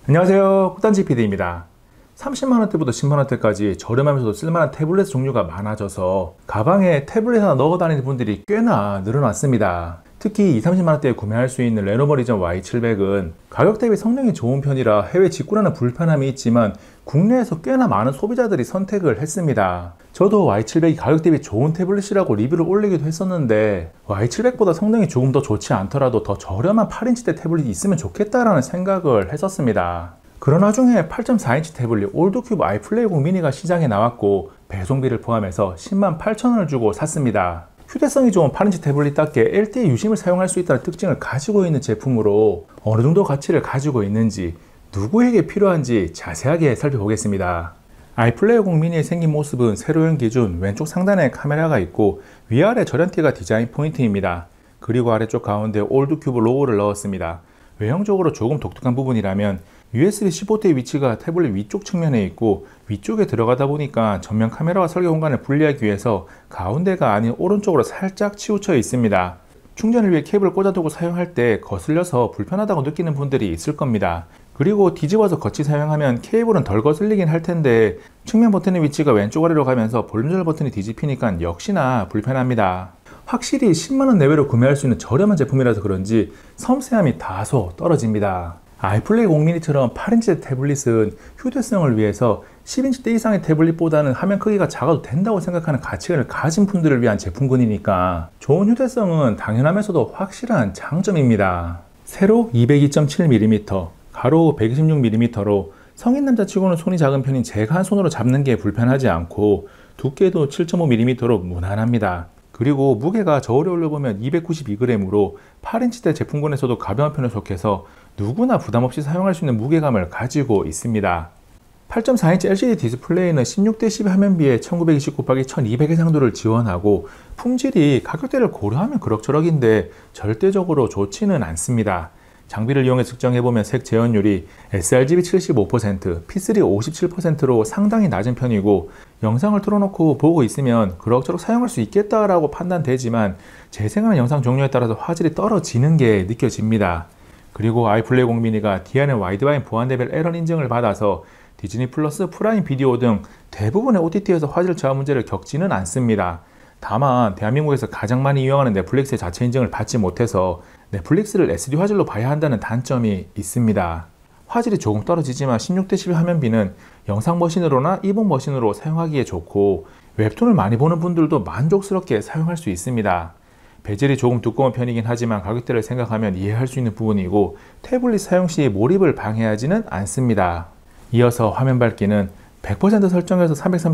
안녕하세요, 꽃단지 PD입니다. 30만원대부터 10만원대까지 저렴하면서도 쓸만한 태블릿 종류가 많아져서 가방에 태블릿 하나 넣어 다니는 분들이 꽤나 늘어났습니다. 특히 20-30만원대에 구매할 수 있는 레노버 리전 Y700은 가격 대비 성능이 좋은 편이라 해외 직구라는 불편함이 있지만 국내에서 꽤나 많은 소비자들이 선택을 했습니다. 저도 Y700이 가격 대비 좋은 태블릿이라고 리뷰를 올리기도 했었는데 Y700보다 성능이 조금 더 좋지 않더라도 더 저렴한 8인치대 태블릿이 있으면 좋겠다라는 생각을 했었습니다. 그런 와중에 8.4인치 태블릿 올드큐브 아이플레이50 미니가 시장에 나왔고 배송비를 포함해서 108,000원을 주고 샀습니다. 휴대성이 좋은 8인치 태블릿답게 LTE 유심을 사용할 수 있다는 특징을 가지고 있는 제품으로 어느 정도 가치를 가지고 있는지 누구에게 필요한지 자세하게 살펴보겠습니다. 아이플레이50 미니의 생긴 모습은 세로형 기준 왼쪽 상단에 카메라가 있고 위아래 절연티가 디자인 포인트입니다. 그리고 아래쪽 가운데 올드큐브 로고를 넣었습니다. 외형적으로 조금 독특한 부분이라면 USB-C 포트의 위치가 태블릿 위쪽 측면에 있고 위쪽에 들어가다 보니까 전면 카메라와 설계 공간을 분리하기 위해서 가운데가 아닌 오른쪽으로 살짝 치우쳐 있습니다. 충전을 위해 케이블을 꽂아두고 사용할 때 거슬려서 불편하다고 느끼는 분들이 있을 겁니다. 그리고 뒤집어서 거치 사용하면 케이블은 덜 거슬리긴 할 텐데 측면 버튼의 위치가 왼쪽 아래로 가면서 볼륨 조절 버튼이 뒤집히니까 역시나 불편합니다. 확실히 10만원 내외로 구매할 수 있는 저렴한 제품이라서 그런지 섬세함이 다소 떨어집니다. 아이플레이50 미니처럼 8인치 태블릿은 휴대성을 위해서 10인치대 이상의 태블릿보다는 화면 크기가 작아도 된다고 생각하는 가치관을 가진 분들을 위한 제품군이니까 좋은 휴대성은 당연하면서도 확실한 장점입니다. 세로 202.7mm, 가로 126mm로 성인 남자치고는 손이 작은 편인 제가 한 손으로 잡는 게 불편하지 않고 두께도 7.5mm로 무난합니다. 그리고 무게가 저울에 올려보면 292g으로 8인치대 제품군에서도 가벼운 편에 속해서 누구나 부담없이 사용할 수 있는 무게감을 가지고 있습니다. 8.4인치 LCD 디스플레이는 16:10 화면비에 1920x1200 해상도를 지원하고 품질이 가격대를 고려하면 그럭저럭인데 절대적으로 좋지는 않습니다. 장비를 이용해 측정해보면 색 재현율이 sRGB 75%, P3 57%로 상당히 낮은 편이고 영상을 틀어놓고 보고 있으면 그럭저럭 사용할 수 있겠다라고 판단되지만 재생하는 영상 종류에 따라서 화질이 떨어지는 게 느껴집니다. 그리고 아이플레이50 미니가 DRM 와이드바인 보안 레벨 L1 인증을 받아서 디즈니 플러스, 프라임 비디오 등 대부분의 OTT에서 화질 저하 문제를 겪지는 않습니다. 다만 대한민국에서 가장 많이 이용하는 넷플릭스의 자체 인증을 받지 못해서 넷플릭스를 SD 화질로 봐야 한다는 단점이 있습니다. 화질이 조금 떨어지지만 16:10 화면비는 영상 머신으로나 이북 머신으로 사용하기에 좋고 웹툰을 많이 보는 분들도 만족스럽게 사용할 수 있습니다. 베젤이 조금 두꺼운 편이긴 하지만 가격대를 생각하면 이해할 수 있는 부분이고 태블릿 사용 시 몰입을 방해하지는 않습니다. 이어서 화면 밝기는 100% 설정해서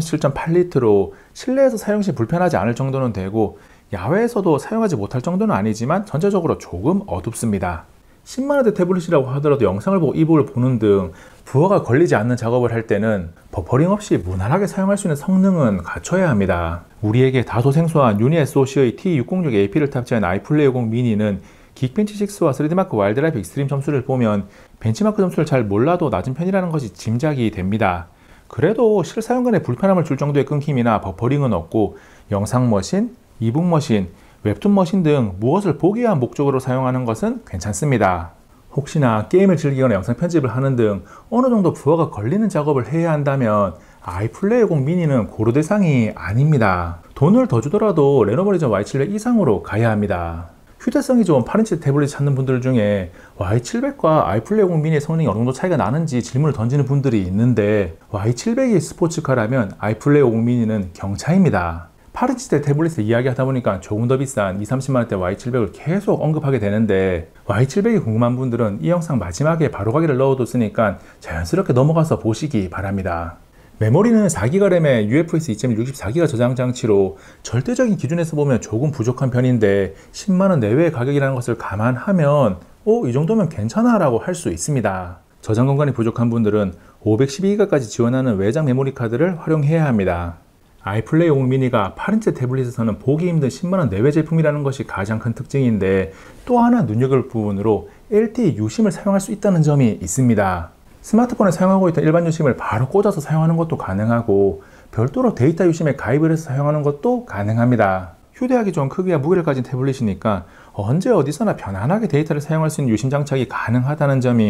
337.8니트로 실내에서 사용 시 불편하지 않을 정도는 되고 야외에서도 사용하지 못할 정도는 아니지만 전체적으로 조금 어둡습니다. 10만원대 태블릿이라고 하더라도 영상을 보고 이북을 보는 등 부하가 걸리지 않는 작업을 할 때는 버퍼링 없이 무난하게 사용할 수 있는 성능은 갖춰야 합니다. 우리에게 다소 생소한 유니 SoC의 T606AP를 탑재한 아이플레이50 미니는 긱벤치6와 3D마크 와일드라이프 익스트림 점수를 보면 벤치마크 점수를 잘 몰라도 낮은 편이라는 것이 짐작이 됩니다. 그래도 실사용간에 불편함을 줄 정도의 끊김이나 버퍼링은 없고 영상 머신, 이북 머신, 웹툰 머신 등 무엇을 보기 위한 목적으로 사용하는 것은 괜찮습니다. 혹시나 게임을 즐기거나 영상 편집을 하는 등 어느 정도 부하가 걸리는 작업을 해야 한다면 아이플레이50 미니는 고려 대상이 아닙니다. 돈을 더 주더라도 레노버 리전 Y700 이상으로 가야 합니다. 휴대성이 좋은 8인치 태블릿 찾는 분들 중에 Y700과 아이플레이50 미니의 성능이 어느 정도 차이가 나는지 질문을 던지는 분들이 있는데 Y700이 스포츠카라면 아이플레이50 미니는 경차입니다. 8인치대 태블릿을 이야기하다 보니까 조금 더 비싼 20-30만원대 Y700을 계속 언급하게 되는데 Y700이 궁금한 분들은 이 영상 마지막에 바로가기를 넣어뒀으니까 자연스럽게 넘어가서 보시기 바랍니다. 메모리는 4GB 램에 UFS 2.1 64GB 저장 장치로 절대적인 기준에서 보면 조금 부족한 편인데 10만원 내외의 가격이라는 것을 감안하면 이 정도면 괜찮아 라고 할 수 있습니다. 저장 공간이 부족한 분들은 512GB까지 지원하는 외장 메모리 카드를 활용해야 합니다. 아이플레이50 미니가 8인치 태블릿에서는 보기 힘든 10만원 내외 제품이라는 것이 가장 큰 특징인데 또 하나 눈여겨볼 부분으로 LTE 유심을 사용할 수 있다는 점이 있습니다. 스마트폰에 사용하고 있던 일반 유심을 바로 꽂아서 사용하는 것도 가능하고 별도로 데이터 유심에 가입을 해서 사용하는 것도 가능합니다. 휴대하기 좋은 크기와 무게를 가진 태블릿이니까 언제 어디서나 편안하게 데이터를 사용할 수 있는 유심 장착이 가능하다는 점이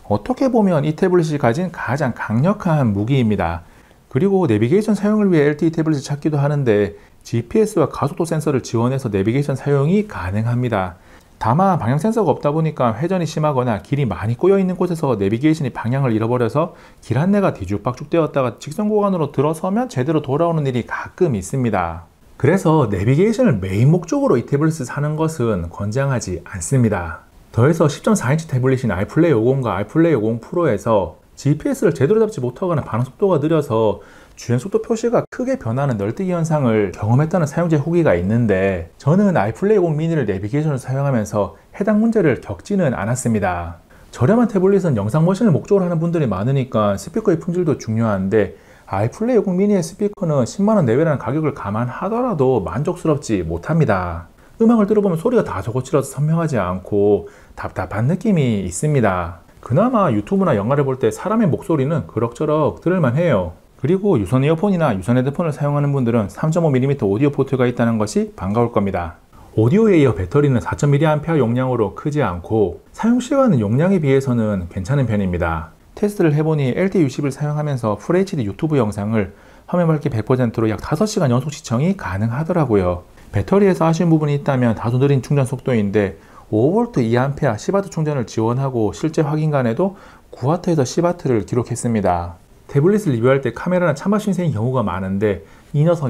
어떻게 보면 이 태블릿이 가진 가장 강력한 무기입니다. 그리고 내비게이션 사용을 위해 LTE 태블릿을 찾기도 하는데 GPS와 가속도 센서를 지원해서 내비게이션 사용이 가능합니다. 다만 방향 센서가 없다 보니까 회전이 심하거나 길이 많이 꼬여 있는 곳에서 내비게이션이 방향을 잃어버려서 길 안내가 뒤죽박죽 되었다가 직선 구간으로 들어서면 제대로 돌아오는 일이 가끔 있습니다. 그래서 내비게이션을 메인 목적으로 이 태블릿을 사는 것은 권장하지 않습니다. 더해서 10.4인치 태블릿인 아이플레이 50과 아이플레이 50 프로에서 GPS를 제대로 잡지 못하거나 반응 속도가 느려서 주행 속도 표시가 크게 변하는 널뛰기 현상을 경험했다는 사용자 후기가 있는데 저는 아이플레이 50 미니를 내비게이션을 사용하면서 해당 문제를 겪지는 않았습니다. 저렴한 태블릿은 영상 머신을 목적으로 하는 분들이 많으니까 스피커의 품질도 중요한데 아이플레이 50 미니의 스피커는 10만원 내외라는 가격을 감안하더라도 만족스럽지 못합니다. 음악을 들어보면 소리가 다소 거칠어서 선명하지 않고 답답한 느낌이 있습니다. 그나마 유튜브나 영화를 볼 때 사람의 목소리는 그럭저럭 들을만 해요. 그리고 유선 이어폰이나 유선 헤드폰을 사용하는 분들은 3.5mm 오디오 포트가 있다는 것이 반가울 겁니다. 오디오에 이어 배터리는 4000mAh 용량으로 크지 않고 사용시간은 용량에 비해서는 괜찮은 편입니다. 테스트를 해보니 LTE-U10을 사용하면서 FHD 유튜브 영상을 화면 밝기 100%로 약 5시간 연속 시청이 가능하더라고요. 배터리에서 아쉬운 부분이 있다면 다소 느린 충전 속도인데 5V 2A 10W 충전을 지원하고 실제 확인간에도 9W에서 10W를 기록했습니다. 태블릿을 리뷰할 때 카메라는 찬밥 신세인 경우가 많은데 이 녀석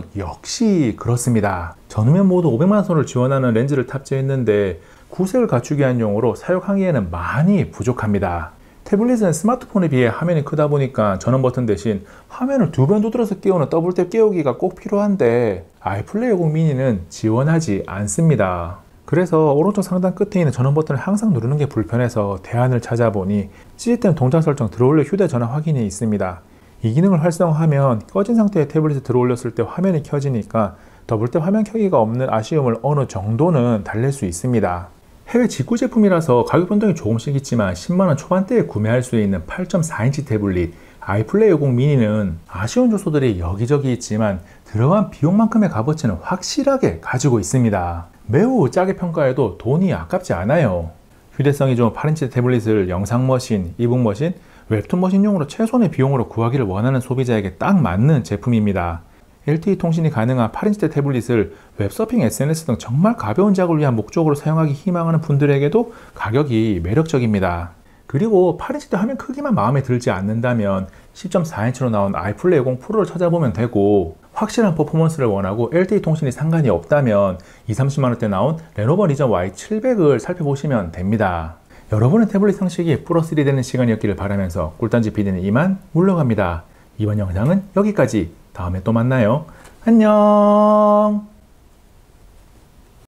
역시 그렇습니다. 전후면 모두 500만 선을 지원하는 렌즈를 탑재했는데 구색을 갖추기 위한 용으로 사용하기에는 많이 부족합니다. 태블릿은 스마트폰에 비해 화면이 크다 보니까 전원 버튼 대신 화면을 2번 두드려서 깨우는 더블탭 깨우기가 꼭 필요한데 아이플레이 50 미니는 지원하지 않습니다. 그래서 오른쪽 상단 끝에 있는 전원 버튼을 항상 누르는 게 불편해서 대안을 찾아보니 시스템 동작 설정 들어올려 휴대전화 확인이 있습니다. 이 기능을 활성화하면 꺼진 상태의 태블릿을 들어올렸을 때 화면이 켜지니까 더블탭 화면 켜기가 없는 아쉬움을 어느 정도는 달랠 수 있습니다. 해외 직구 제품이라서 가격 변동이 조금씩 있지만 10만원 초반대에 구매할 수 있는 8.4인치 태블릿 아이플레이 50 미니는 아쉬운 요소들이 여기저기 있지만 들어간 비용만큼의 값어치는 확실하게 가지고 있습니다. 매우 짜게 평가해도 돈이 아깝지 않아요. 휴대성이 좋은 8인치 태블릿을 영상 머신, 이북 머신, 웹툰 머신용으로 최소한의 비용으로 구하기를 원하는 소비자에게 딱 맞는 제품입니다. LTE 통신이 가능한 8인치 태블릿을 웹서핑, SNS 등 정말 가벼운 작업을 위한 목적으로 사용하기 희망하는 분들에게도 가격이 매력적입니다. 그리고 8인치 화면 크기만 마음에 들지 않는다면 10.4인치로 나온 아이플레이 50 프로를 찾아보면 되고 확실한 퍼포먼스를 원하고 LTE 통신이 상관이 없다면 20-30만원대 나온 레노버 리전 Y700을 살펴보시면 됩니다. 여러분의 태블릿 상식이 플러스 1이 되는 시간이었기를 바라면서 꿀단지 PD는 이만 물러갑니다. 이번 영상은 여기까지. 다음에 또 만나요. 안녕.